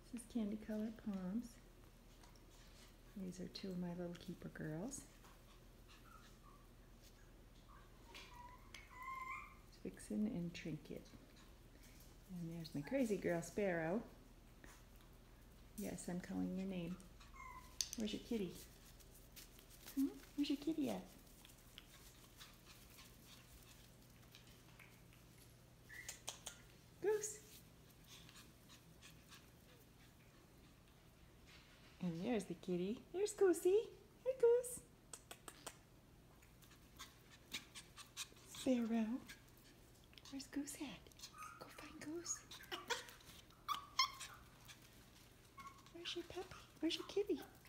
This is Candy Colored Palms. These are two of my little keeper girls. Vixen and Trinket. And there's my crazy girl, Sparrow. Yes, I'm calling your name. Where's your kitty? Where's your kitty at? Goose. And there's the kitty. There's Goosey. Hi, Goose. Sparrow. Where's Goose at? Go find Goose. Where's your puppy? Where's your kitty?